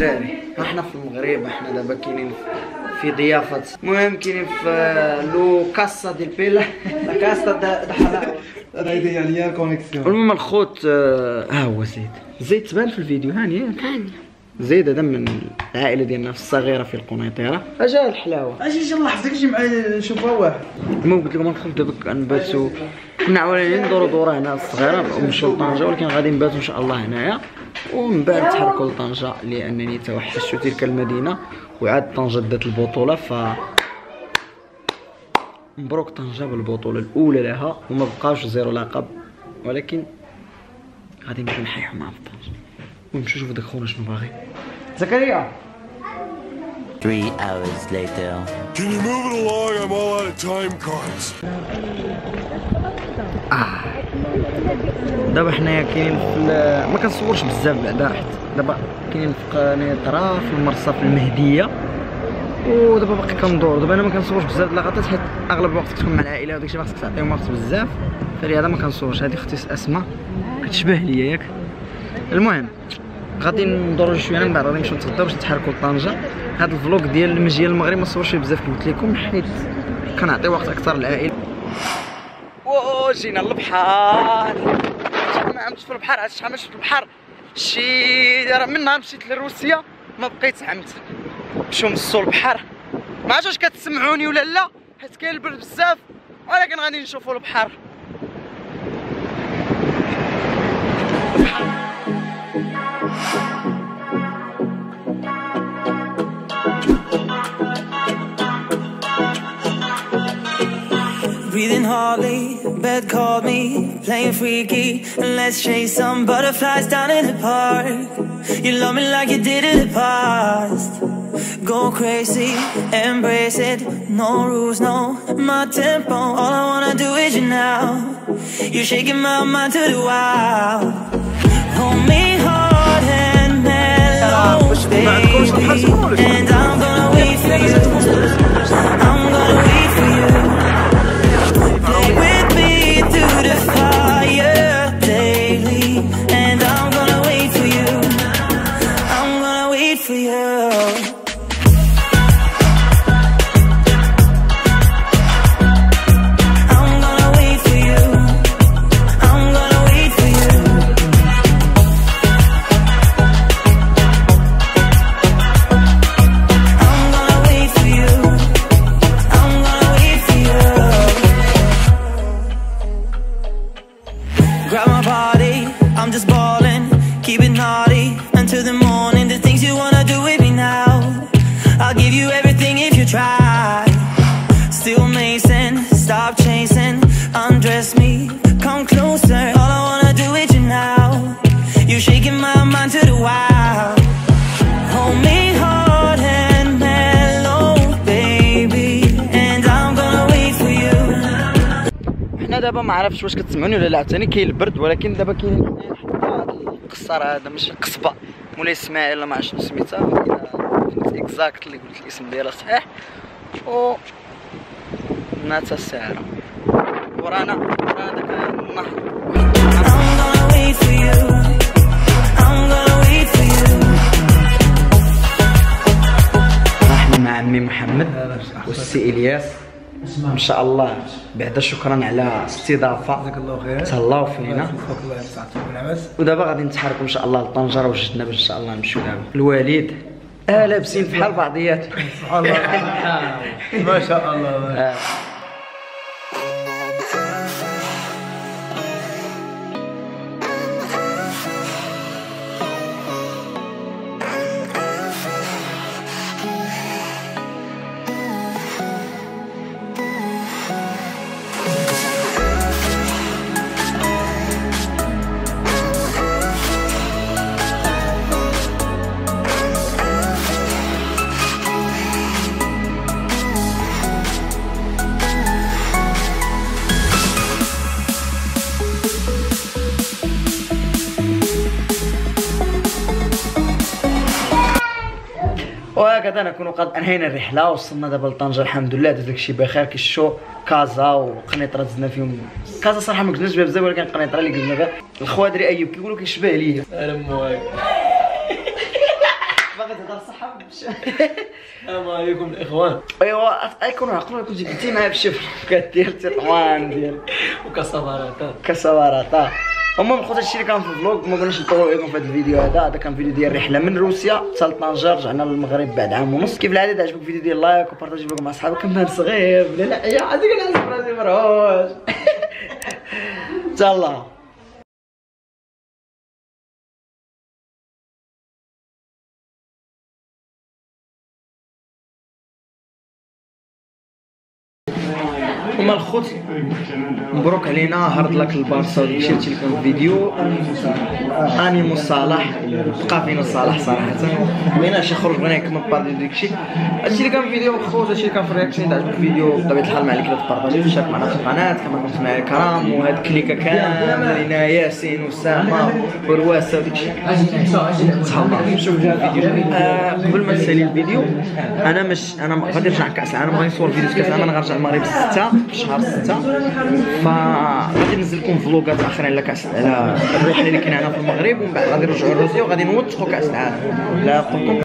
الدراري احنا في المغرب، احنا دابا كاينين في ضيافه، المهم كاينين في لو كاسا ديال بيلا لا كاسا دا حلاوه هذه يعني هي الكونيكسيون. المهم الخوت ها هو زيد تبان في الفيديو هاني زيد هذا من العائله ديالنا في الصغيره في القنيطره. اجا الحلاوه اجي نلاحظك شي معايا نشوفها واحد. المهم قلت لكم ندخل دابا كنباتو، كنا عاولين ندورو دوره هنا الصغيره نمشيو لطنجه، ولكن غادي نباتو ان شاء الله هنايا ومن بعد نتحركوا لطنجه لانني توحشت تلك المدينه وعاد طنجه دات البطوله. ف مبروك طنجه بالبطوله الاولى لها وما بقاوش زيرو لقب، ولكن غادي نبقاو نحيحو معاهم في طنجه ونمشيو نشوفو داك خونا شنو باغي. زكريا 3 hours later. Can you move it along? I'm all out of time cards. دابا حنايا كاينين في ما كنصورش بزاف بعدا، حيت دابا كاينين في قنيطره في المرصه في المهديه، ودابا باقي كندور. دابا انا ما كنصورش بزاف د اللقطات حيت اغلب الوقت كتكون مع العائله وداكشي ما خصك تعطيهم وقت بزاف، فلهذا ما كنصورش. هذه اختي اسماء كتشبه ليا ياك. المهم غادي ندورو شويه من بعد غادي نمشيو نتغداو باش نتحركوا لطنجه. هذا الفلوق ديال المجيه المغرب ما صورش فيه بزاف كما قلت لكم، حيت كنعطي وقت اكثر للعائله. جينا للبحر، شحال ما عملت في البحر، عاد شحال ما شفت البحر. شي راه من نهار مشيت لروسيا ما بقيت عمت نمشيو نصو البحر. ما عرفتش واش كتسمعوني ولا لا حيت كاين البرد بزاف، ولكن غادي نشوفوا البحر. Breathing hardly, bed called me, playing freaky, and let's chase some butterflies down in the park. You love me like you did in the past. Go crazy, embrace it, no rules, no my tempo. All I wanna do is you now. You're shaking my mind to the wild. Hold me hard and mellow, baby, and I'm gonna wait for you. I'm gonna wait for you. Play with me through the fire daily, and I'm gonna wait for you. I'm gonna wait for you. I'm gonna wait for you. I'm gonna wait for you. I'm gonna wait for you. I'm gonna wait for you. Grab my body, I'm just ballin', keep it naughty until the morning. The things you wanna do with me now, I'll give you everything if you try. Still Mason, stop chasing, undress me, come closer. All I wanna do with you now, you're shaking my mind to the wild. Hold me hard and mellow, baby, and I'm gonna wait for you. حنا دابا ما عرفتش واش كتسمعوني ولا لا، عاوتاني كاين البرد، ولكن دابا كاين القصر هذا ماشي قصبه مولاي اسماعيل لا ما عرفتش شنو سميتها، فهمت اكزاكت اللي قلت الاسم ديالها صحيح. و ناتا الساعره ورانا داك النهر. I'm gonna wait for you. I'm gonna wait for you. احنا مع عمي محمد والسي الياس ان شاء الله. بعدا شكرا على الاستضافه، جزاك الله خير، تهلاو فينا. الله يسعدكم بالعباس. ودابا غادي نتحركوا ان شاء الله لطنجه وجدنا باش ان شاء الله نمشيو دابا. الوالد لابسين بحال بعضيات سبحان الله ما شاء الله. وهكذا نكون قد انهينا الرحله، وصلنا دابا لطنجه الحمد لله. داكشي بخير. كيشو كازا وقنيطره زدنا فيهم. كازا صراحه ما قلناش بها بزاف، ولكن قنيطره اللي قلنا بها. الخوادري ايوب كيقولوا كيشبه ليا. انا موالي باغي غتهضر صح السلام عليكم الاخوان. ايوا يكونوا عقلوا كنت جبتي معايا بالشفر ديال تطوان ديال كسفارات. المهم خوت هادشي اللي كان في الفلوق، ما بغيناش نطولوا عليكم في هذا الفيديو. هذا كان فيديو ديال الرحله من روسيا حتى لطنجة، رجعنا للمغرب بعد عام ونص. كيف العاده عجبك الفيديو ديال لايك وبارطاجي فيكم مع صحابك. كان صغير بلا العيا عادي كنعزف راسي مروج. تهلا. هما الخوت مبروك علينا، هارد لك البارسا وداكشي اللي كان في الفيديو. انيمو صالح بقى فينا صالح صراحه، بغيناش يخرج، بغينا يكمل بارطاجي داكشي. هادشي اللي كان في الفيديو خوت، هادشي اللي كان في الرياكشن. عجبك الفيديو بطبيعه الحال ما عليك الا تبارطاجي وتشارك معنا في القناه. كما قلت معايا كرام وهاد الكليكه كاملين، ياسين وسامه ورواسه وداكشي. تهلا نشوف الفيديو. قبل ما نسالي الفيديو، انا غادي نرجع كاس العالم، غادي نصور فيديو كاس العالم. انا غنرجع المغرب 6 في شهر 6، فغادي ننزل لكم فلوقات اخرين على كاس، على الرحله اللي كاينه هنا في المغرب، ومن بعد غادي نرجعوا لروسيا وغادي نوثقوا كاس العالم. لا قلت